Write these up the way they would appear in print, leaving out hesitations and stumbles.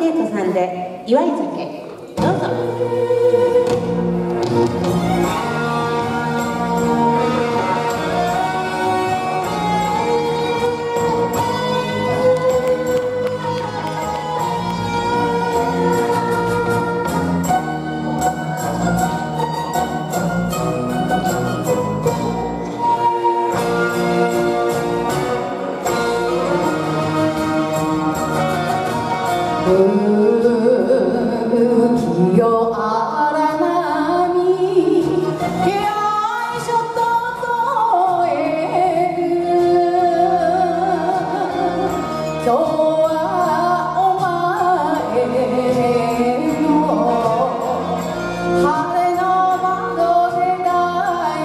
恵子さんで祝い酒、どうぞ。 清荒波け愛所とえる今日はお前の晴れの窓でだ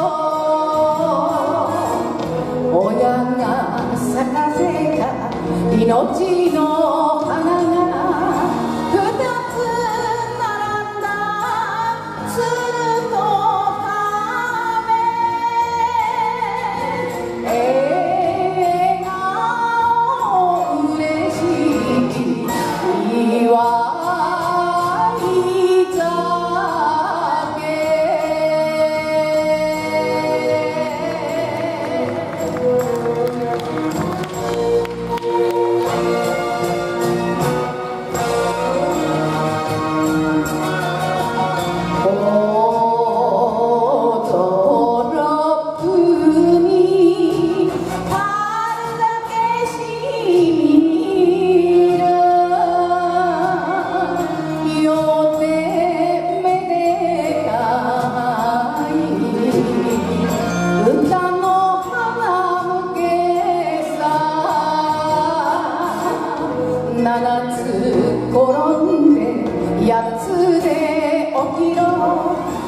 よ親が咲かせた命の花が7つ転んで8つで起きろ